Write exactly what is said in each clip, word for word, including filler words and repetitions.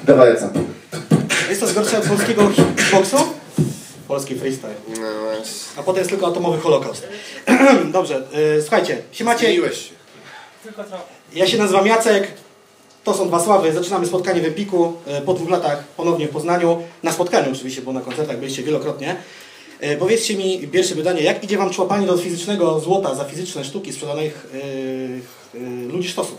Dawaj, co? Jest to gorsze od polskiego hitboxu? Polski freestyle. No właśnie. A potem jest tylko atomowy holokaust. Dobrze, yy, słuchajcie, się macie... Zmieniłeś się. Ja się nazywam Jacek. To są dwa Sławy. Zaczynamy spotkanie w Empiku. Yy, po dwóch latach ponownie w Poznaniu. Na spotkaniu oczywiście, bo na koncertach byliście wielokrotnie. Yy, powiedzcie mi pierwsze pytanie. Jak idzie wam człapanie do fizycznego złota za fizyczne sztuki sprzedanych yy, yy, ludzi sztosów?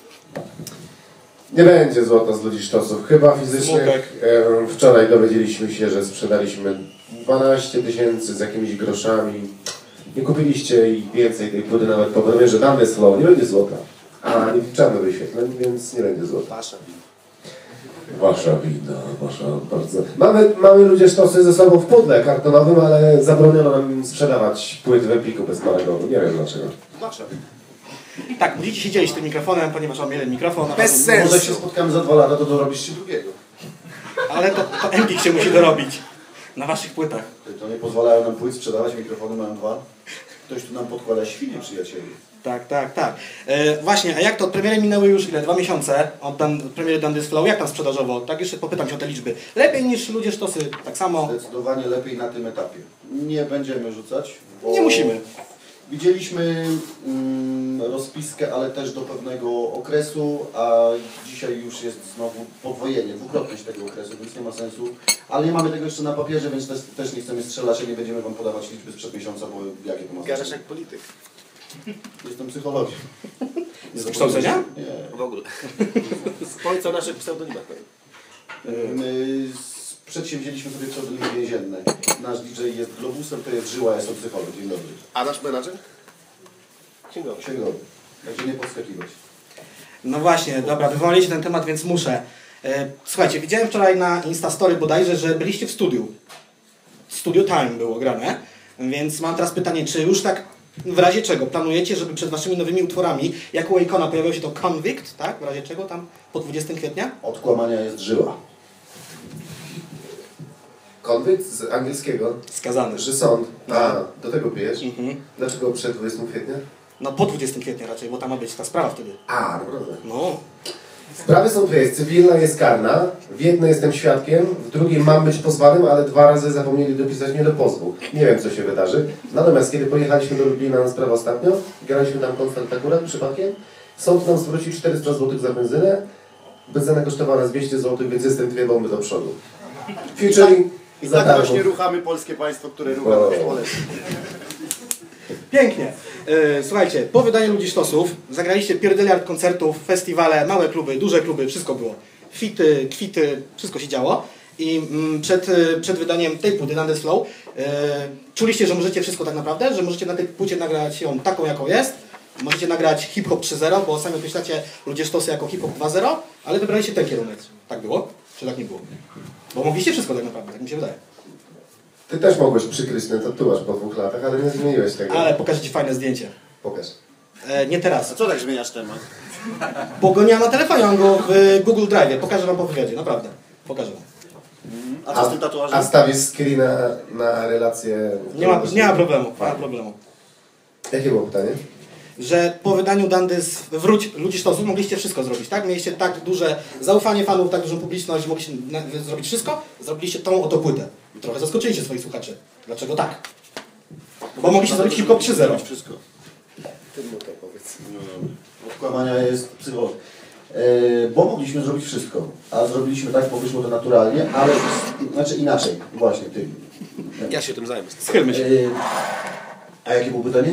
Nie będzie złota z ludzi sztosów. Chyba fizycznych. Smutek. E, wczoraj dowiedzieliśmy się, że sprzedaliśmy dwanaście tysięcy z jakimiś groszami. Nie kupiliście i więcej tej płyty nawet po premierze. Tam jest slow, nie będzie złota. A nie wliczamy wyświetleń, więc nie będzie złota. Wasza wina. Wasza wina, wasza bardzo... Mamy, mamy ludzie sztosy ze sobą w pudle kartonowym, ale zabroniono nam sprzedawać płyt w Empiku bez paragoну. Nie wiem dlaczego. Wasza wina. Tak, będziecie siedzieli z tym mikrofonem, ponieważ mam jeden mikrofon. Bez sensu. Może jak się spotkamy za dwa lata, to dorobisz się drugiego. Ale to, to Empik się musi dorobić. Na waszych płytach. To nie pozwalają nam płyt sprzedawać, mikrofony mają dwa. Ktoś tu nam podkłada świnie, przyjacieli. Tak, tak, tak. E, właśnie, a jak to? Od premiery minęły już ile? Dwa miesiące od, dan, od premiery Dandy's Flow. Jak tam sprzedażowo? Tak jeszcze popytam się o te liczby. Lepiej niż ludzie sztosy, tak samo? Zdecydowanie lepiej na tym etapie. Nie będziemy rzucać, bo... Nie musimy. Widzieliśmy mm, rozpiskę, ale też do pewnego okresu, a dzisiaj już jest znowu podwojenie, dwukrotność tego okresu, więc nie ma sensu. Ale nie mamy tego jeszcze na papierze, więc też, też nie chcemy strzelać i nie będziemy wam podawać liczby sprzed miesiąca, bo jakie to ma Gadasz znaczenie. jak polityk. Jestem psychologiem. Z kształcenia? Nie. W ogóle. Powiedz o naszych pseudonimach. My przedsięwzięliśmy sobie pseudonimy więzienne. Nasz D J jest Globusem, to jest Żyła, jestem psycholog. Dzień dobry. A nasz menadżer? Księgowy. Księgowy. Także nie podskakiwać. No właśnie, dobra, wywołaliście ten temat, więc muszę. E, słuchajcie, widziałem wczoraj na Instastory bodajże, że byliście w studiu. Studio Time było grane, więc mam teraz pytanie, czy już tak w razie czego planujecie, żeby przed waszymi nowymi utworami, jak u Akona pojawiło się to Convict, tak? W razie czego tam po dwudziestego kwietnia? Od kłamania jest Żyła. Konwyt z angielskiego, Skazany. że sąd. A, do tego pijesz? Mhm. Dlaczego przed dwudziestego kwietnia? No po dwudziestego kwietnia raczej, bo tam ma być ta sprawa wtedy. A, naprawdę. No. Sprawy są dwie. Jest cywilna, jest karna. W jednej jestem świadkiem, w drugiej mam być pozwanym, ale dwa razy zapomnieli dopisać mnie do pozwu. Nie wiem, co się wydarzy. Natomiast kiedy pojechaliśmy do Lublina na sprawę ostatnio, graliśmy tam koncert akurat przypadkiem, sąd nam zwrócił czterysta złotych za benzynę, benzyna kosztowała z dwieście złotych, więc jestem dwie bomby do przodu. Featuring I za tak darmo. właśnie ruchamy polskie państwo, które rucha Bo- nasz pole. Pięknie. E, słuchajcie, po wydaniu Ludzi Sztosów zagraliście pierdyliard koncertów, festiwale, małe kluby, duże kluby, wszystko było. Fity, kwity, wszystko się działo. I mm, przed, e, przed wydaniem tej płyty, Dandy's Flow, e, czuliście, że możecie wszystko tak naprawdę, że możecie na tej płycie nagrać ją taką, jaką jest. Możecie nagrać hip-hop trzy zero, bo sami określacie Ludzie Sztosy jako hip-hop dwa zero, ale wybraliście ten kierunek. Tak było? Czy tak nie było? Bo mogliście wszystko tak naprawdę, tak mi się wydaje. Ty też mogłeś przykryć ten tatuaż po dwóch latach, ale nie zmieniłeś tego. Ale pokażę ci fajne zdjęcie. Pokaż. E, nie teraz. A co tak zmieniasz temat? Bo go nie mam na telefonie, mam go w Google Drive. Pokażę wam po wywiadzie, naprawdę. Pokażę wam. A co z tym tatuażem? A stawisz screena na relację... Nie ma, nie ma problemu, nie ma problemu. Jakie było pytanie? Że po wydaniu Dandy's Wróć Ludzi Sztosów mogliście wszystko zrobić, tak? Mieliście tak duże zaufanie fanów, tak dużą publiczność, mogliście na- zrobić wszystko, zrobiliście tą oto płytę. I trochę zaskoczyliście swoich słuchaczy. Dlaczego tak? Bo mogliście zrobić hip-hop trzy zero. Wszystko. Ty mu to powiedz. No, od kłamania jest psycholog. E, bo mogliśmy zrobić wszystko, a zrobiliśmy tak, bo wyszło to naturalnie, ale znaczy inaczej, właśnie tym. Ja się tym zajmę. Schylmy się. E, a jakie było pytanie?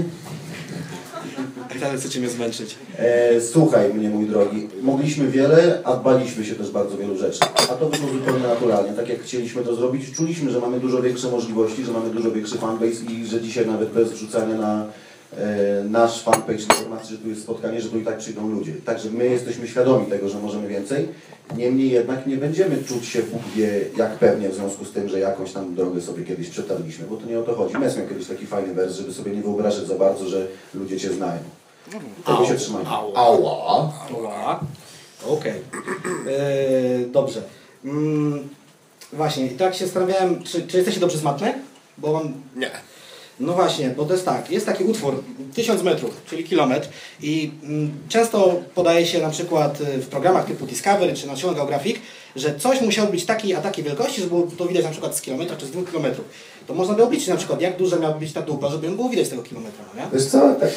Ale chcecie mnie zmęczyć. E, słuchaj mnie, mój drogi, mogliśmy wiele, a baliśmy się też bardzo wielu rzeczy. A to wyszło zupełnie naturalnie. Tak jak chcieliśmy to zrobić, czuliśmy, że mamy dużo większe możliwości, że mamy dużo większy fanbase i że dzisiaj nawet bez wrzucania na e, nasz fanpage informacji, że tu jest spotkanie, że tu i tak przyjdą ludzie. Także my jesteśmy świadomi tego, że możemy więcej. Niemniej jednak nie będziemy czuć się Bóg wie jak pewnie w związku z tym, że jakąś tam drogę sobie kiedyś przetarliśmy, bo to nie o to chodzi. Mes miał kiedyś taki fajny wers, żeby sobie nie wyobrażać za bardzo, że ludzie cię znają. Tego się trzymajmy. Ała. Ała. Okej. Eee, dobrze. Mm, właśnie, i tak się zastanawiałem, czy, czy jesteście dobrze smaczne? Bo mam... Nie. No właśnie, bo to jest tak, jest taki utwór, tysiąc metrów, czyli kilometr i mm, często podaje się na przykład y, w programach typu Discovery czy National Geographic, że coś musiało być takiej a takiej wielkości, żeby było to widać na przykład z kilometra czy z dwóch kilometrów. To można by obliczyć na przykład, jak duża miałaby być ta dupa, żeby ją było widać z tego kilometra, no nie? Wiesz co, tak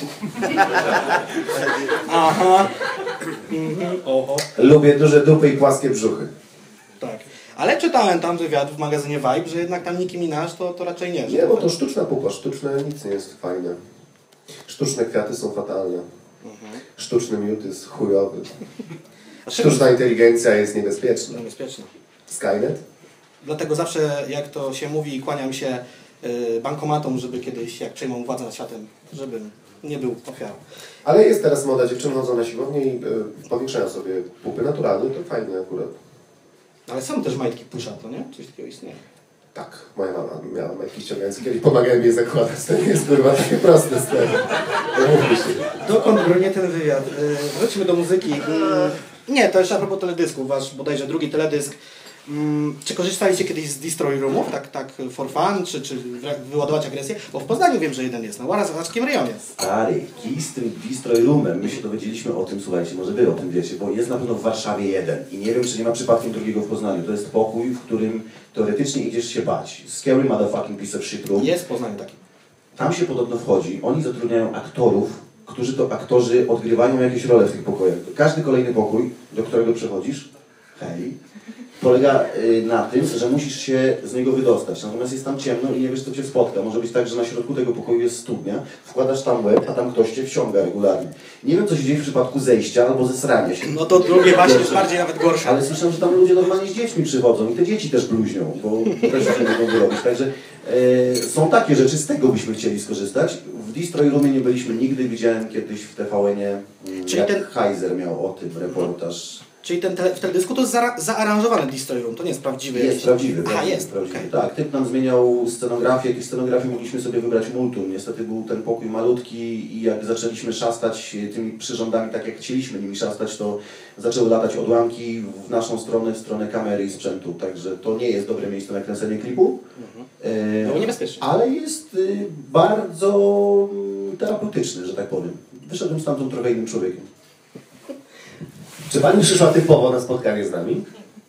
Aha, mhm, oho, lubię duże dupy i płaskie brzuchy. tak. Ale czytałem tam wywiad w magazynie Vibe, że jednak tam Nicki Minaj to, to raczej nie. że Nie, bo to sztuczna pupa, sztuczne nic nie jest fajne. Sztuczne kwiaty są fatalne. Sztuczny miód jest chujowy. Sztuczna inteligencja jest niebezpieczna. Niebezpieczne. Skynet? Dlatego zawsze, jak to się mówi, kłaniam się y, bankomatom, żeby kiedyś, jak przejmą władzę nad światem, żebym nie był ofiarą. Ale jest teraz moda, dziewczyny chodzą na siłownię i y, powiększają sobie pupy naturalnie, to fajnie akurat. Ale są też majtki pusza, to nie? Coś takiego istnieje. Tak, moja mama miała majtki ściągające, kiedyś pomagałem jej zakładać, to nie jest kurwa takie proste stary. Dokąd bronię ten wywiad? Y, wróćmy do muzyki. Y, nie, to jeszcze a propos teledysku, wasz bodajże drugi teledysk. Mm, czy korzystaliście kiedyś z Destroy Roomów, tak, tak for fun, czy, czy wyładować agresję? Bo w Poznaniu wiem, że jeden jest, no łaraz w Łaskim rejonie. Stary, kij z tym Destroy Roomem, my się dowiedzieliśmy o tym, słuchajcie, może wy o tym wiecie, bo jest na pewno w Warszawie jeden i nie wiem, czy nie ma przypadkiem drugiego w Poznaniu. To jest pokój, w którym teoretycznie idziesz się bać. Scary motherfucking piece of shit room. Jest w Poznaniu taki. Tam się podobno wchodzi, oni zatrudniają aktorów, którzy to aktorzy odgrywają jakieś role w tych pokojach. Każdy kolejny pokój, do którego przechodzisz, hej, polega y, na tym, że musisz się z niego wydostać. Natomiast jest tam ciemno i nie wiesz, co cię spotka. Może być tak, że na środku tego pokoju jest studnia, wkładasz tam łeb, a tam ktoś cię wciąga regularnie. Nie wiem, co się dzieje w przypadku zejścia albo zesrania się. No to drugie właśnie jest bardziej nawet gorsze. Ale słyszę, że tam ludzie normalnie z dziećmi przychodzą i te dzieci też bluźnią, bo też już nie mogą wyrobić. Także e, są takie rzeczy, z tego byśmy chcieli skorzystać. W Destroy Roomie nie byliśmy nigdy, widziałem kiedyś w T V N-ie, Czyli jak ten- Heiser miał o tym reportaż. Czyli ten tele, w teledysku to jest za, zaaranżowany Destroy Room, to nie jest prawdziwy Jest jakiś... prawdziwy, Aha, prawdziwy, jest, prawdziwy. okej. Tak, typ nam zmieniał scenografię, jakieś scenografii mogliśmy sobie wybrać multum. Niestety był ten pokój malutki i jak zaczęliśmy szastać tymi przyrządami tak jak chcieliśmy nimi szastać, to zaczęły latać odłamki w naszą stronę, w stronę kamery i sprzętu. Także to nie jest dobre miejsce na kręcenie klipu. E, Było niebezpieczne. ale jest y, bardzo y, terapeutyczny, że tak powiem. Wyszedłem stamtąd trochę innym człowiekiem. Czy pani przyszła typowo na spotkanie z nami?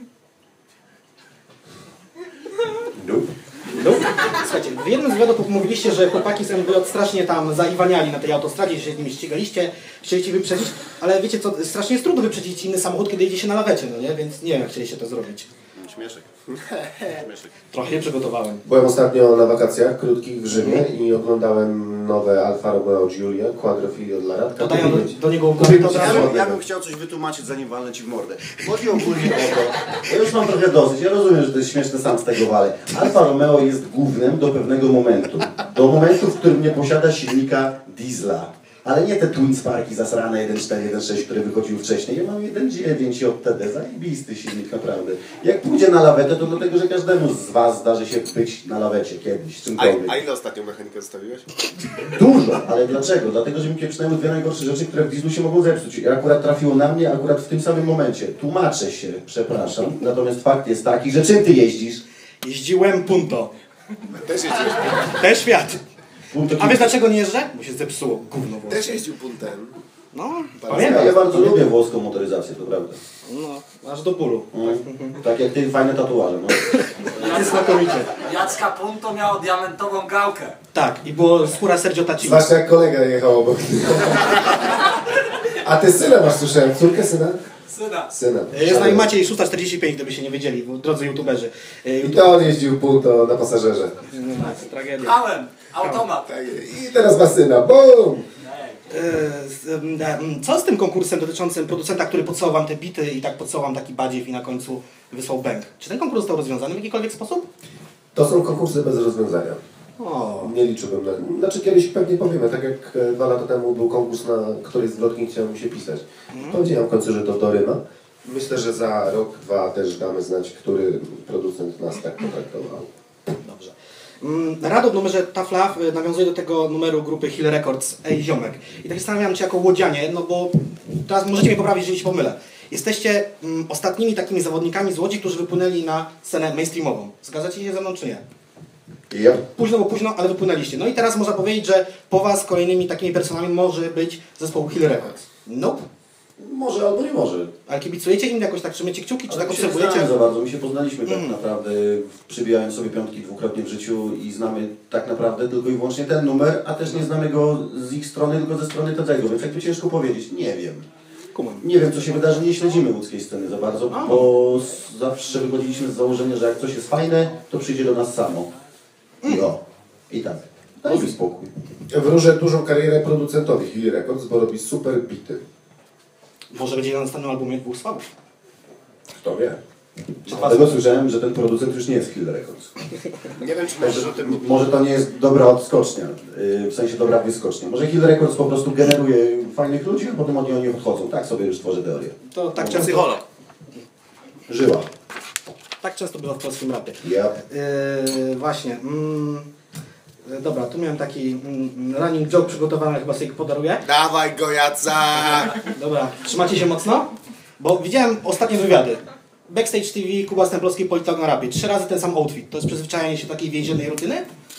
Nope. No. Słuchajcie, w jednym z wywiadów mówiliście, że chłopaki z M W J strasznie tam zaiwaniali na tej autostradzie, się z nimi ścigaliście, chcieliście wyprzedzić, ale wiecie co, strasznie jest trudno wyprzedzić inny samochód, kiedy jedzie się na lawecie, no nie? Więc nie wiem, jak chcieliście to zrobić. Śmieszek. Śmieszek. Trochę się przygotowałem. Byłem ostatnio na wakacjach krótkich w Rzymie i oglądałem nowe Alfa Romeo Giulia, Quadrofiglio dla Radka. Dodają do, Kupić- do niego kupić to od Ja razu. bym, ja bym chciał coś wytłumaczyć, zanim walnę ci w mordę. Chodzi ogólnie o to, ja już mam trochę dosyć, ja rozumiem, że to jest śmieszne, sam z tego walę. Alfa Romeo jest gównem do pewnego momentu. Do momentu, w którym nie posiada silnika diesla. Ale nie te Twin Sparki zasrane jeden cztery jeden sześć, które wychodziły wcześniej. Ja mam jeden dziewięć J T D, zajebisty silnik naprawdę. Jak pójdzie na lawetę, to dlatego, że każdemu z was zdarzy się być na lawecie kiedyś, A, czymkolwiek. a ile ostatnią mechanikę zostawiłeś? Dużo, ale dlaczego? Dlatego, że mi pieprznęły dwie najgorsze rzeczy, które w dieslu się mogą zepsuć. I akurat trafiło na mnie, akurat w tym samym momencie. Tłumaczę się, przepraszam. Natomiast fakt jest taki, że czym ty jeździsz? Jeździłem Punto. Też jeździłeś, Też Fiat. Punto A wiesz dlaczego nie jeżdżę? Bo się zepsuło gówno włoskie. też jeździł puntem. No, Ja, pamiętam. ja bardzo lubię włoską motoryzację, to prawda. No, aż do bólu. Mm. Tak jak ty, fajne tatuaże. No. Jest znakomicie. Jacka Punto miał diamentową gałkę. Tak, i było skóra Sergio Tacci. Zwłaszcza jak kolega jechał obok. A ty syna masz, słyszałem. Córkę syna? Syna. Syna. Jest z nami Maciej szósta czterdzieści pięć, gdyby się nie wiedzieli, bo drodzy youtuberzy. E, I YouTube... to on jeździł pół to na pasażerze. No, jest tragedia. Pchałem. Automat. Tak, i teraz ma syna. Bum! E, z- em, em, Co z tym konkursem dotyczącym producenta, który podsyłał wam te bity i tak podsyłał wam taki badziew i na końcu wysłał bęk? Czy ten konkurs został rozwiązany w jakikolwiek sposób? To są konkursy bez rozwiązania. O, Nie liczyłbym na... Znaczy kiedyś pewnie powiemy, tak jak e, dwa lata temu był konkurs, na który zwrotnie chciałem się pisać. Powiedziałem w końcu, że to doryma. Myślę, że za rok, dwa też damy znać, który producent nas tak potraktował. dobrze. Mm, Rado w numerze Tough Love y, nawiązuje do tego numeru grupy Hill Records Ej Ziomek. I tak się zastanawiam się jako łodzianie, no bo teraz możecie mnie poprawić, jeżeli się pomylę. Jesteście mm, ostatnimi takimi zawodnikami z Łodzi, którzy wypłynęli na scenę mainstreamową. Zgadzacie się ze mną czy nie? Yep. Późno, bo późno, ale wypłynęliście. No i teraz można powiedzieć, że po was kolejnymi takimi personami może być zespół Hill Records. Nope. Może albo nie może. Ale kibicujecie im jakoś tak, trzymacie kciuki, czy Ale tak my się nie obserwujecie? znamy za bardzo. My się poznaliśmy tak Mm. naprawdę, przybijając sobie piątki dwukrotnie w życiu i znamy tak naprawdę tylko i wyłącznie ten numer, a też nie znamy go z ich strony, tylko ze strony Tedzego, więc jakby ciężko powiedzieć, nie wiem. Kumam. Nie wiem, co się wydarzy, nie śledzimy łódzkiej sceny za bardzo, A. bo z- zawsze wychodziliśmy z założenia, że jak coś jest fajne, to przyjdzie do nas samo. I o. I tak. Daj mi spokój. Wróżę dużą karierę producentowi Hill Records, bo robi super bity. Może będzie na następnym albumie dwóch sławów. Kto wie? Dlatego słyszałem, że ten producent już nie jest Hill Records. Nie wiem, czy możesz o tym mówić. Może to nie jest dobra odskocznia, yy, w sensie dobra wyskocznia. Może Hill Records po prostu generuje fajnych ludzi, a potem oni oni odchodzą. Tak sobie już tworzę teorię. To tak No, często, psycholog. Żyła. tak często bywa w polskim rapie. Yep. Yy, właśnie. Mm, yy, dobra, tu miałem taki mm, running joke przygotowany, chyba sobie go podaruję. Dawaj go, Jacek! Dobra, trzymacie się mocno? Bo widziałem ostatnie wywiady. Backstage T V, Kuba Stemplowski, Politolog na rapie. Trzy razy ten sam outfit. To jest przyzwyczajenie się do takiej więziennej rutyny?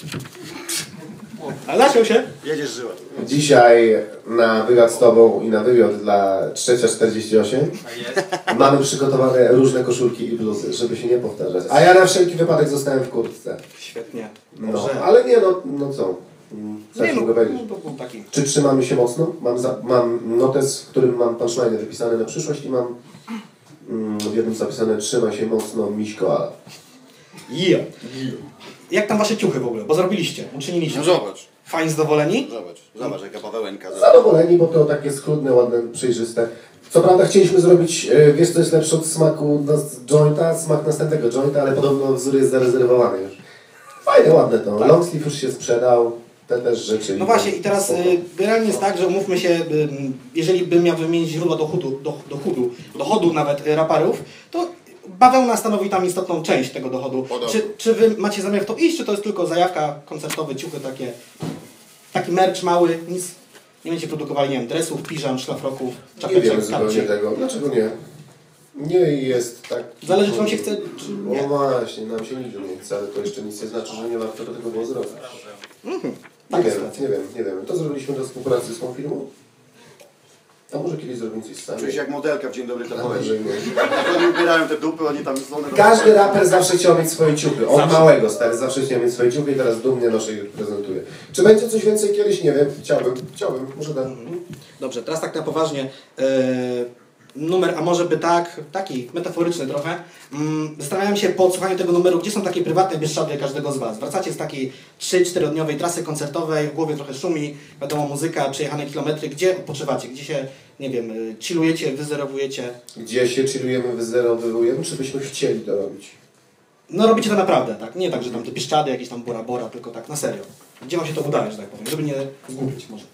Ale zaczął się. Jedziesz żyła. Dzisiaj na wywiad z Tobą i na wywiad dla trzecia czterdzieści osiem mamy przygotowane różne koszulki i bluzy, żeby się nie powtarzać. A ja na wszelki wypadek zostałem w kurtce. Świetnie. No, Dobrze. ale nie no, no co? Mm, Co Nie ja no, mogę powiedzieć? no, to był taki. Czy trzymamy się mocno? Mam, za, mam notes, w którym mam punchline wypisane na przyszłość i mam mm, w jednym zapisane trzymaj się mocno, miśko, ale. Yeah. Jak tam wasze ciuchy w ogóle? Bo zrobiliście, uczyniliście. No zobacz, Fajnie zadowoleni? zobacz, zobacz jaka bawełenka. Zobacz. Zadowoleni, bo to takie schludne, ładne, przejrzyste. Co prawda chcieliśmy zrobić, e, wiesz co jest lepsze od smaku nas- jointa, smak następnego jointa, ale podobno wzór jest zarezerwowany już. Fajne, ładne to. Long sleeve już się sprzedał, te też rzeczy. No właśnie i teraz y, generalnie jest tak, że umówmy się, y, jeżeli bym miał wymienić źródła dochodu, do, dochodu, dochodu nawet y, raperów, to bawełna stanowi tam istotną część tego dochodu. Podobno. Czy, czy wy macie zamiar w to iść, czy to jest tylko zajawka, koncertowe ciuchy takie, taki merch mały, nic, nie będziecie produkowali, nie wiem, dresów, piżam, szlafroków, Nie czapeczek, wiemy zupełnie kapci. tego. Dlaczego nie? Nie jest tak. Zależy, czy wam się chce, czy nie. No właśnie, nam się nigdy nie chce, ale to jeszcze nic nie znaczy, że nie warto do tego było zrobić. Nie Taka wiem, sytuacja. nie wiem, nie wiem. To zrobiliśmy do współpracy z tą firmą? A może kiedyś zrobimy coś sami? Czuję się jak modelka w Dzień Dobry A TVN. może nie. Oni ubierają te dupy, oni tam są. Każdy raper zawsze chciał mieć swoje ciuchy. Od Zawsze. małego, stary, zawsze chciał mieć swoje ciuchy i teraz dumnie noszę i prezentuję. Czy będzie coś więcej kiedyś? Nie wiem. Chciałbym, chciałbym, może tak. Dobrze, teraz tak na poważnie. Yy, numer, a może by tak, taki metaforyczny trochę. Mm, zastanawiam się po odsłuchaniu tego numeru, gdzie są takie prywatne bieszczady każdego z Was. Wracacie z takiej trzy czterodniowej trasy koncertowej, w głowie trochę szumi, wiadomo, muzyka, przejechane kilometry. Gdzie odpoczywacie? Gdzie się, nie wiem, y, chillujecie, wyzerowujecie? Gdzie się chillujemy, wyzerowujemy, czy byśmy chcieli to robić? No robicie to naprawdę, tak? Nie tak, że tam te bieszczady, jakieś tam bora bora, tylko tak na serio. Gdzie Wam się to udaje, że tak powiem, żeby nie zgubić może.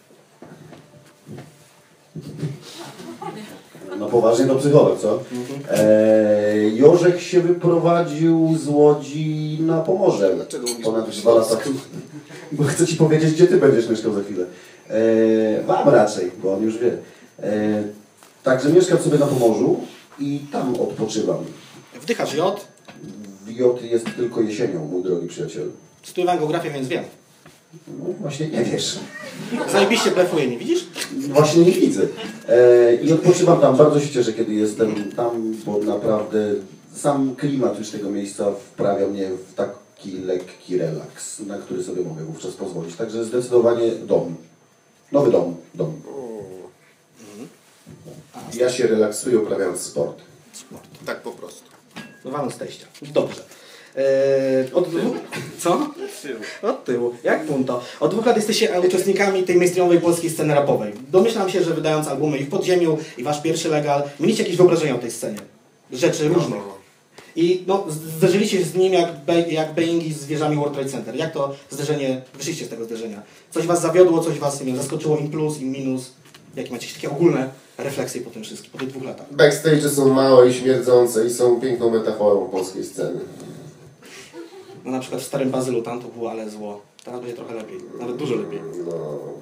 No poważnie to psycholog, co? Eee, Jorzek się wyprowadził z Łodzi na Pomorze. Dlaczego mówisz Ponad po dwa lata. polsku? Bo chcę Ci powiedzieć, gdzie Ty będziesz mieszkał za chwilę. Eee, wam raczej, bo on już wie. Eee, także mieszkam sobie na Pomorzu i tam odpoczywam. Wdychasz jod, J jest tylko jesienią, mój drogi przyjacielu. studiowałem geografię, więc wiem. No właśnie nie wiesz. Zajebiście blefuje, nie widzisz? Właśnie nie widzę. E, I odpoczywam tam. Bardzo się cieszę, kiedy jestem tam, bo naprawdę sam klimat już tego miejsca wprawia mnie w taki lekki relaks, na który sobie mogę wówczas pozwolić. Także zdecydowanie dom. Nowy dom. Dom. Ja się relaksuję uprawiając sport. Tak po prostu. Walą z teścia. Dobrze. Eee, od dwóch... Co? Od tyłu. Jak punto. Od dwóch lat jesteście uczestnikami tej mainstreamowej polskiej sceny rapowej. Domyślam się, że wydając albumy i w Podziemiu, i wasz pierwszy legal, mieliście jakieś wyobrażenia o tej scenie. Rzeczy różnych. I no, zderzyliście się z nim jak, Be jak Boeingi z wieżami World Trade Center. Jak to zderzenie, wyszliście z tego zderzenia? Coś was zawiodło, coś was, nie wiem, zaskoczyło, im plus, im minus? Jakie macie takie ogólne refleksje po tym wszystkim, po tych dwóch latach? Backstage są małe i śmierdzące i są piękną metaforą polskiej sceny. No na przykład w Starym Bazylu tam to było ale zło. Teraz będzie trochę lepiej. Nawet dużo lepiej. No,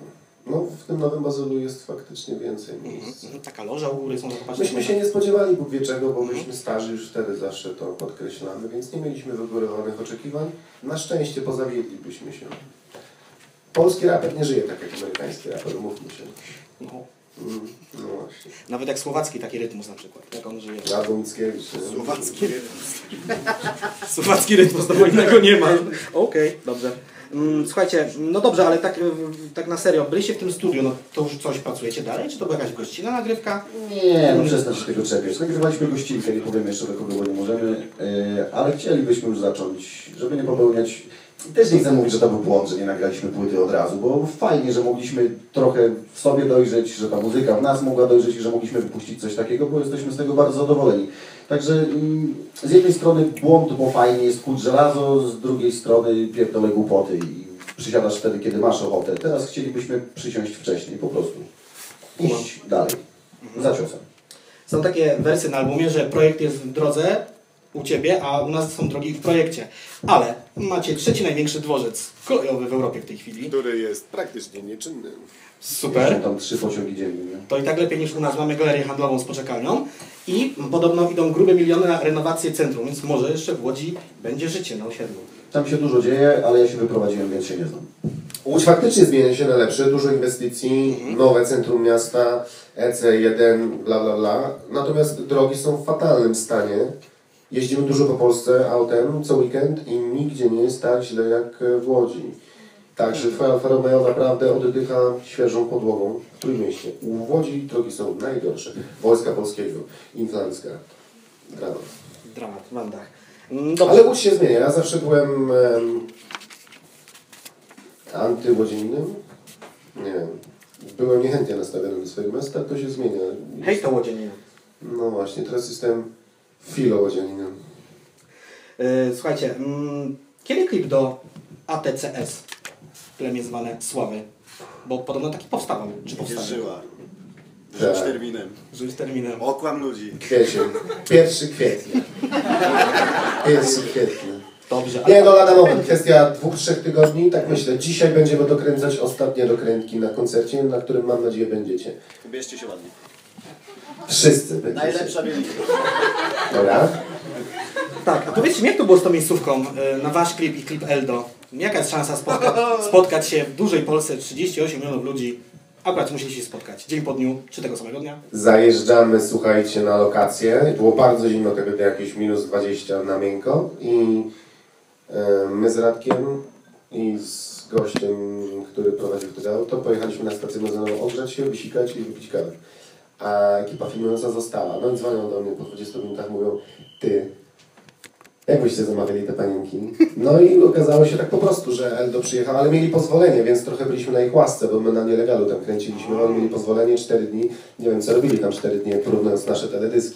No, w tym nowym bazylu jest faktycznie więcej miejsc. Mhm. Taka loża u góry, są zobaczyć. Myśmy się nie spodziewali Bóg wie czego, bo myśmy starzy, już wtedy zawsze to podkreślamy, więc nie mieliśmy wygórowanych oczekiwań. Na szczęście pozawiedlibyśmy się. Polski raper nie żyje tak jak amerykański raper, mówmy się. No. Mm, no właśnie. Nawet jak słowacki taki rytmus na przykład, jak on żyje. Albo Mickiewicz. nie? Słowacki. Słowacki rytmus, to innego nie ma. Okej, okay, dobrze. Mm, Słuchajcie, no dobrze, ale tak, tak na serio, byliście w tym studiu, no to już coś pracujecie dalej? Czy to była jakaś gościna, nagrywka? Nie, no przestań się tego czepiać. Nagrywaliśmy gościnkę, nie powiem jeszcze do kogo, bo nie możemy, yy, ale chcielibyśmy już zacząć, żeby nie popełniać... Też nie chcę mówić, że to był błąd, że nie nagraliśmy płyty od razu, bo fajnie, że mogliśmy trochę w sobie dojrzeć, że ta muzyka w nas mogła dojrzeć i że mogliśmy wypuścić coś takiego, bo jesteśmy z tego bardzo zadowoleni. Także mm, z jednej strony błąd, bo fajnie jest kłód żelazo, z drugiej strony pierdolę głupoty i przysiadasz wtedy, kiedy masz ochotę. Teraz chcielibyśmy przysiąść wcześniej po prostu. Iść dalej, za ciosem. Są takie wersy na albumie, że projekt jest w drodze u Ciebie, a u nas są drogi w projekcie. Ale macie trzeci największy dworzec kolejowy w Europie w tej chwili. Który jest praktycznie nieczynny. Super. Są tam trzy pociągi dziennie. Nie? To i tak lepiej niż u nas. Mamy galerię handlową z poczekalnią i podobno idą grube miliony na renowację centrum, więc może jeszcze w Łodzi będzie życie na osiedlu. Tam się dużo dzieje, ale ja się wyprowadziłem, więc się nie znam. Łódź faktycznie zmienia się na lepsze, dużo inwestycji, nowe centrum miasta, E C jeden, bla bla bla. Natomiast drogi są w fatalnym stanie. Jeździmy dużo po Polsce autem co weekend i nigdzie nie jest tak źle jak w Łodzi. Także twoja Alfa Romeo naprawdę oddycha świeżą podłogą w Trójmieście. W Łodzi drogi są najgorsze. Wojska Polskiego, Inflancka, dramat. Dramat w Wandach. Dobrze. Ale Łódź się zmienia. Ja zawsze byłem um, antyłodziennym. Nie wiem. Byłem niechętnie nastawiony do swojego miasta, to się zmienia. Hej to łodzienie. No właśnie, teraz jestem filołodzianinem. Yy, słuchajcie, mm, kiedy klip do A T C S, plemię zwane Sławy? Bo podobno taki powstawał. Czy powstawał? Żyła. Żyć Tak. terminem. Żyć terminem. Okłam ludzi. Kwiecień. Pierwszy kwietnia. Pierwszy kwietnia. Dobrze. Nie, no lada moment. Kwestia dwóch, trzech tygodni. Tak myślę. Dzisiaj będziemy dokręcać ostatnie dokrętki na koncercie, na którym mam nadzieję będziecie. Ubierzcie się ładnie. Wszyscy będziecie. Najlepsza bielizna. Dobra? Tak, a powiedzcie mi, jak to było z tą miejscówką yy, na wasz klip i klip Eldo? Jaka jest szansa spotka spotkać się w dużej Polsce, trzydzieści osiem milionów ludzi? Akurat musieliście się spotkać. Dzień po dniu, czy tego samego dnia? Zajeżdżamy, słuchajcie, na lokację. Było bardzo zimno tego dnia, jakieś minus dwadzieścia na miękko. I e, my z Radkiem i z gościem, który prowadził wtedy auto, pojechaliśmy na stację benzynową ogrzać się, wysikać i wypić kawę. A ekipa filmująca została. No i dzwonią do mnie po dwudziestu minutach, mówią: ty, jak byście zamawiali te panienki? No i okazało się tak po prostu, że Eldo przyjechał, ale mieli pozwolenie, więc trochę byliśmy na ich łasce, bo my na nielegalu tam kręciliśmy. Oni mieli pozwolenie cztery dni. Nie wiem, co robili tam cztery dni, porównując nasze teledyski.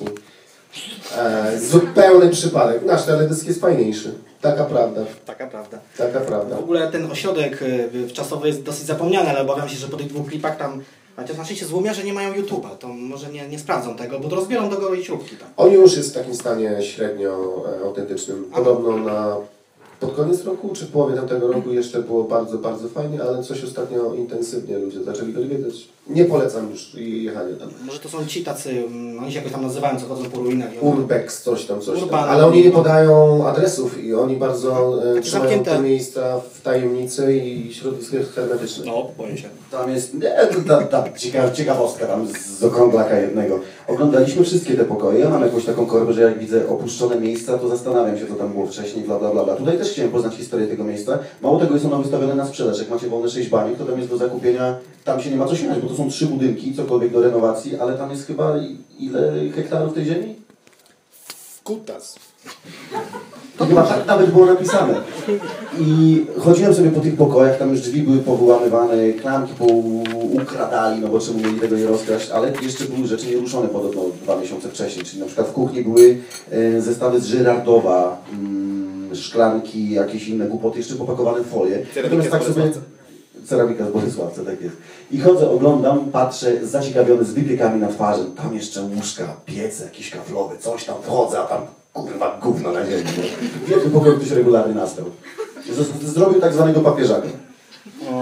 E, zupełny przypadek. Nasz teledysk jest fajniejszy. Taka prawda. Taka prawda. Taka prawda. W ogóle ten ośrodek y, wczasowy jest dosyć zapomniany, ale obawiam się, że po tych dwóch klipach tam... Chociaż na szczęście złomiarze nie mają YouTube'a, to może nie, nie sprawdzą tego, bo to rozbiorą do gołej śrubki tam. On już jest w takim stanie średnio e, autentycznym. Podobno na pod koniec roku, czy w połowie tamtego roku jeszcze było bardzo, bardzo fajnie, ale coś ostatnio intensywnie ludzie zaczęli go odwiedzać. Nie polecam już jechania tam. Może to są ci tacy, um, oni się jakoś tam nazywają, co chodzą po ruinach. I Urbex, coś tam, coś tam. Urban. Ale oni nie podają adresów i oni bardzo e, Takie trzymają zamknięte. te miejsca w tajemnicy i środowisko hermetyczne. No, boję się. Tam jest nie, ta, ta ciekawa, ciekawostka tam z okrąglaka jednego. Oglądaliśmy wszystkie te pokoje, ja mam jakąś taką korbę, że jak widzę opuszczone miejsca, to zastanawiam się, co tam było wcześniej, bla bla bla. bla. Tutaj też chciałem poznać historię tego miejsca. Mało tego, jest ono wystawione na sprzedaż. Jak macie wolne sześć baniek, to tam jest do zakupienia, tam się nie ma co śmiać, bo to są trzy budynki, cokolwiek do renowacji, ale tam jest chyba ile hektarów tej ziemi? Kutas. To chyba tak nawet było napisane. I chodziłem sobie po tych pokojach, tam już drzwi były powyłamywane, klamki poukradali, no bo czemu mieli tego nie rozkraść, ale jeszcze były rzeczy nieruszone podobno dwa miesiące wcześniej, czyli na przykład w kuchni były e, zestawy z Żyrardowa, mm, szklanki, jakieś inne głupoty, jeszcze popakowane w folię. Natomiast tak sobie... Ceramika z Bolesławca, tak jest. I chodzę, oglądam, patrzę, zaciekawiony, z wypiekami na twarzy, tam jeszcze łóżka, piece, jakieś kaflowe, coś tam, wchodzę, a tam kurwa gówno na ziemi. W jednym pokoju ktoś regularnie nastał. Z- Zrobił tak zwanego papieżaka. O,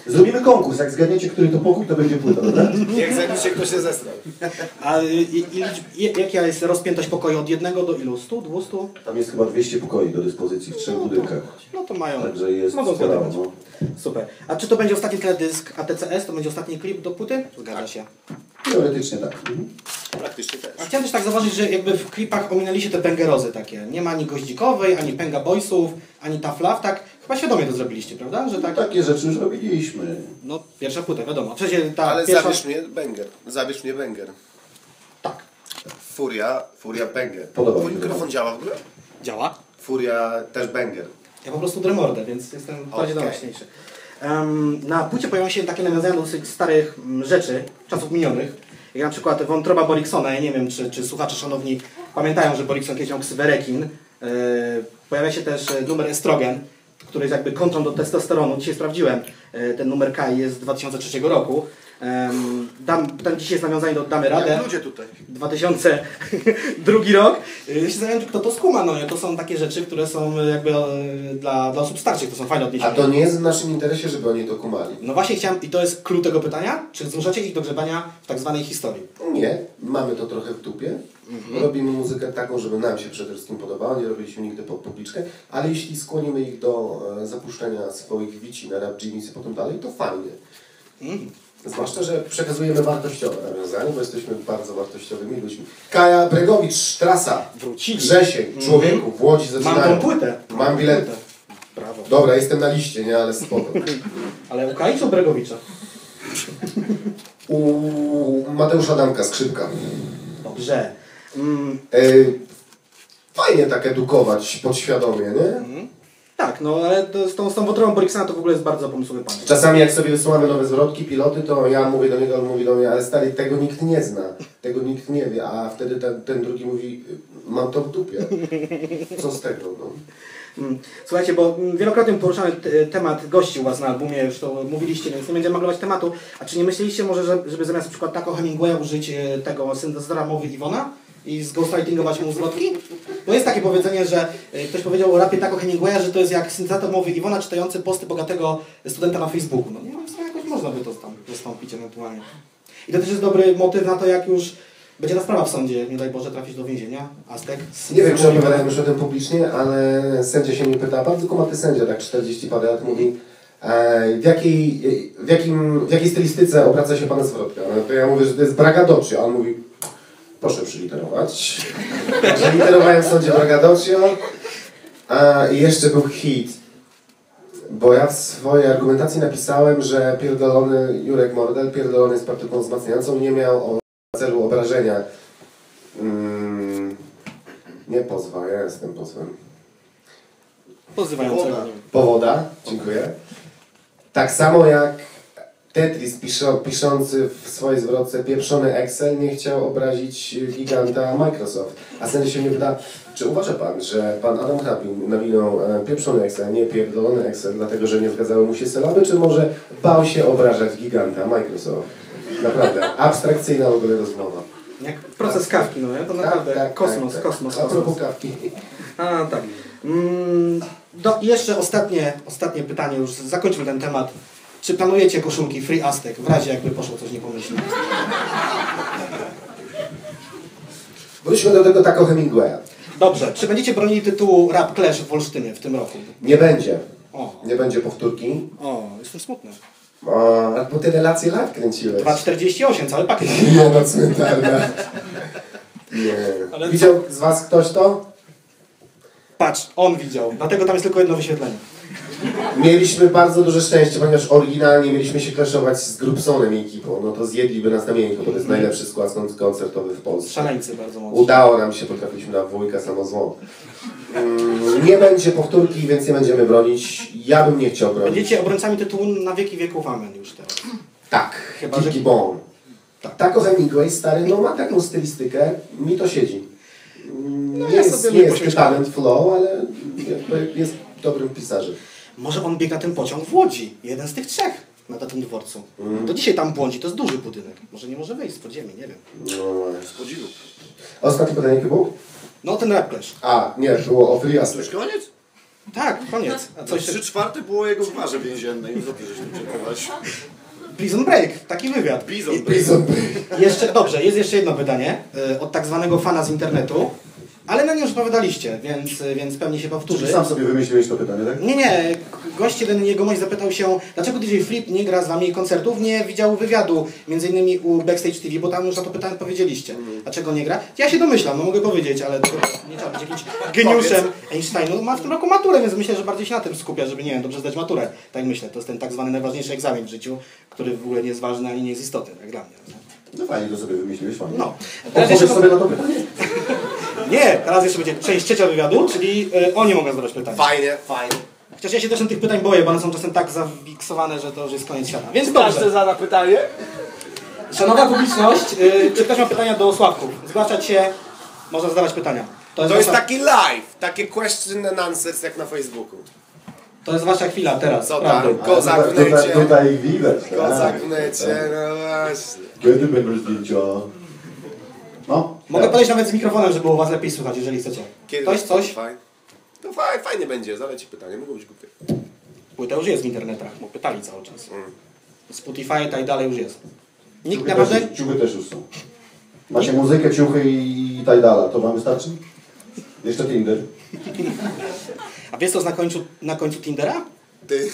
Zrobimy konkurs, jak zgadniecie, który to pokój, to będzie płyta, dobra? Niech zajmie kto się zestrał. A i, i, i, jaka jest rozpiętość pokoju od jednego do ilu? stu, dwustu? Tam jest chyba dwieście pokoi do dyspozycji w trzech No to, budynkach. no to mają. Także jest Mogą sprawa, zgadywać. no. Super. A czy to będzie ostatni teledysk A T C S? To będzie ostatni klip do płyty? Zgadza się. Teoretycznie tak. Mhm. Praktycznie też. A chciałem też tak zauważyć, że jakby w klipach ominęliście te pęgerozy takie. Nie ma ani Goździkowej, ani Pęga Boysów, ani Tough Love, tak? Chyba świadomie to zrobiliście, prawda? Że tak? Takie rzeczy już robiliśmy. No, pierwsza płyta, wiadomo. Przecież ta Ale pierwsza... zabierz mnie banger. Zabierz mnie banger. Tak. Furia, Furia banger. Podoba Twój mi się mikrofon to. działa w ogóle? Działa. Furia też banger. Ja po prostu dremordę, więc jestem bardziej Okej. donośniejszy. Um, na płycie pojawiają się takie nawiązania do dosyć starych mm, rzeczy, czasów minionych. Jak na przykład wątroba Boriksona. Ja nie wiem, czy, czy słuchacze szanowni pamiętają, że Borikson kiedyś miał ksywę rekin. Yy, pojawia się też e, numer estrogen, który jest jakby kontrą do testosteronu. Dzisiaj sprawdziłem, e, ten numer K jest z dwa tysiące trzeciego roku. Um, dam, tam dzisiaj jest nawiązanie do Damy Radę. Jak ludzie tutaj. dwa tysiące drugi rok. Ja się zastanawiam, kto to skuma. No, nie? To są takie rzeczy, które są jakby e, dla, dla osób starszych, to są fajne A odniesienia. to nie jest w naszym interesie, żeby oni to kumali. No właśnie chciałem, i to jest klucz tego pytania, czy zmuszacie ich do grzebania w tak zwanej historii? Nie, mamy to trochę w dupie. Robimy muzykę taką, żeby nam się przede wszystkim podobała, nie robiliśmy nigdy pod publiczkę, ale jeśli skłonimy ich do e, zapuszczenia swoich wici na Rap Genius i potem dalej, to fajnie. Mm. Zwłaszcza, że przekazujemy wartościowe nawiązania, bo jesteśmy bardzo wartościowymi ludźmi. Kaja Bregowicz, trasa, Wrócili. Grzesiek, człowieku, w Łodzi zaczynają. Mam tą płytę. Mam bilet. płytę. Brawo. Dobra, jestem na liście, nie, ale spoko. Ale u Kai czy u Bregowicza? U Mateusza Adamka, skrzypka. Dobrze. Mm, E, fajnie tak edukować podświadomie, nie? tak, no ale to, z tą, z tą wątrobą Boriksona to w ogóle jest bardzo pomysłowy pan. Czasami jak sobie wysyłamy nowe zwrotki, piloty, to ja mówię do niego, on mówi do mnie, ale stary, tego nikt nie zna, tego nikt nie wie, a wtedy ten, ten drugi mówi, mam to w dupie. Co z tego, no? Mm, Słuchajcie, bo mm, wielokrotnie poruszamy t- temat gości u Was na albumie, już to mówiliście, więc nie będziemy maglować tematu. A czy nie myśleliście może, że, żeby zamiast na przykład Taco Hemingwaya użyć e, tego syntezatora mowy Iwona i zghostwritingować mu zwrotki? Bo jest takie powiedzenie, że e, ktoś powiedział o rapie Taco Hemingwaya, że to jest jak syntezator mowy Iwona czytający posty bogatego studenta na Facebooku. No nie wiem, w sumie jakoś można by to tam zastąpić ewentualnie. I to też jest dobry motyw na to, jak już będzie ta sprawa w sądzie, nie daj Boże, trafić do więzienia. Aztek. Nie wiem, czy opowiadałem już o tym publicznie, ale sędzia się mnie pyta, bardzo kumaty sędzia, tak czterdzieści parę lat, mówi, e, w, jakiej, w, jakim, w jakiej stylistyce obraca się Pana zwrotka? No to ja mówię, że to jest braggadocio, a on mówi, proszę przyliterować. Przyliterowałem w sądzie braggadocio, a jeszcze był hit, bo ja w swojej argumentacji napisałem, że pierdolony Jurek Mordel, pierdolony z partyką wzmacniającą, nie miał o celu obrażenia. Mm, nie pozwa, ja jestem pozwem. Pozywającego. Powoda, dziękuję. Tak samo jak Tetris piszo, piszący w swojej zwrotce pieprzony Excel nie chciał obrazić giganta Microsoft. A sędzia się mnie pyta, czy uważa Pan, że Pan Adam Hrabin nawinął e, pieprzony Excel, nie pierdolony Excel, dlatego że nie zgadzały mu się sylaby, czy może bał się obrażać giganta Microsoft? Naprawdę, abstrakcyjna w ogóle rozmowa. Jak proces Kawki, no nie? To naprawdę Tak, tak, kosmos, tak, kosmos, tak. A propos kosmos. kawki. A, tak. Mm, do, jeszcze ostatnie, ostatnie pytanie, już zakończmy ten temat. Czy planujecie koszulki Free Aztek, w razie jakby poszło coś niepomyślnie? Wróćmy do tego Taco Hemingwaya. Dobrze, czy będziecie bronili tytułu Rap Clash w Olsztynie w tym roku? Nie będzie. O, Nie będzie powtórki. o, jestem smutny. O, bo ty relacje lat kręciłeś. dwa czterdzieści osiem, cały pakiet. Nie no, cmentarna. Nie. Ale Widział z Was ktoś to? Patrz, on widział, dlatego tam jest tylko jedno wyświetlenie. Mieliśmy bardzo duże szczęście, ponieważ oryginalnie mieliśmy się klaszować z Grubsonem i ekipą. No to zjedliby nas na miękko, bo to jest najlepszy skład koncertowy w Polsce. Szaleńcy bardzo mocno. Udało nam się, potrafiliśmy na wujka samo zło. Mm, nie będzie powtórki, więc nie będziemy bronić. Ja bym nie chciał bronić. Będziecie obrońcami tytułu na wieki wieków amen już teraz. Tak, Chyba, Kiki że- Bone. Tak. Taco Hemingway, stary, no ma taką stylistykę, mi to siedzi. Mm, No nie ja jest, sobie nie jest pośmieszkam. talent flow, ale jakby jest dobrym pisarzem. Może on biegł na ten pociąg w Łodzi, jeden z tych trzech na tym dworcu. Do dzisiaj tam błądzi, to jest duży budynek. Może nie może wyjść z podziemi, nie wiem. No, Z podziwu. ostatnie pytanie jakie było? No ten Rap Clash. A, nie, było o Free Aztek. Już koniec? Tak, koniec. A coś Trzy czwarte było jego w barze więziennej. Co ty żeś tu przeprowadził? Prison Break, taki wywiad. Bizon. Prison Break. Jeszcze, dobrze, jest jeszcze jedno pytanie y, od tak zwanego fana z internetu, ale na nie już odpowiadaliście, więc, y, więc pewnie się powtórzy. Czy sam sobie wymyśliłeś to pytanie, tak? Nie, nie, gość jeden, jego gość zapytał się, dlaczego D J Flip nie gra z wami koncertów, nie widział wywiadu, między innymi u Backstage T V, bo tam już na to pytanie powiedzieliście. Dlaczego nie gra? Ja się domyślam, no mogę powiedzieć, ale to nie trzeba być jakimś geniuszem Einsteinu. Ma w tym roku maturę, więc myślę, że bardziej się na tym skupia, żeby, nie wiem, dobrze zdać maturę. Tak myślę, to jest ten tak zwany najważniejszy egzamin w życiu, który w ogóle nie jest ważny ani nie jest istotny, jak dla mnie. No fajnie to sobie wymyśliłeś, fajnie. No. Odpowiesz jeszcze- sobie na to pytanie? Nie, teraz jeszcze będzie część trzecia wywiadu, czyli y, oni mogą zadać pytania. Fajnie, fajnie. Chociaż ja się też tych pytań boję, bo one są czasem tak zawiksowane, że to już jest koniec świata. Więc Każdy dobrze. zada pytanie. Szanowna publiczność, y, czy ktoś ma pytania do Sławków? Zgłaszać się, można zadawać pytania. To jest, To jest wasza, taki live, takie question and answers jak na Facebooku. to jest wasza chwila teraz. Co prawdy. tam? Kozak w tutaj, tutaj, necie. tutaj ich widać, tak? Kozak w necie, no właśnie. Kiedy będą zdjęcia? No. Mogę tak. podejść nawet z mikrofonem, żeby było was lepiej słychać, jeżeli chcecie. Kiedy Ktoś coś? Fajnie. No fajnie, fajnie będzie, zadać ci pytanie, mogło być głupie. Płyta już jest w internetach, bo pytali cały czas. Mm. Spotify i tak dalej już jest. Nikt Ciuchy naprawdę... też, ciuchy też już są. Macie muzykę, ciuchy i tajdala. To wam wystarczy? Jeszcze Tinder. A wiesz co jest na końcu, na końcu Tindera? Ty.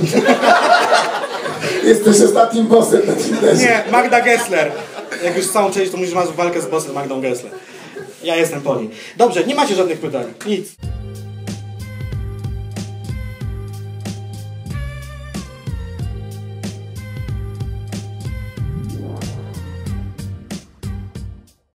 Jesteś ostatnim bossem na Tinderze. Nie, Magda Gessler. Jak już całą część, to musisz mieć walkę z bossem Magdą Gessler. Ja jestem po niej. Dobrze, nie macie żadnych pytań. Nic.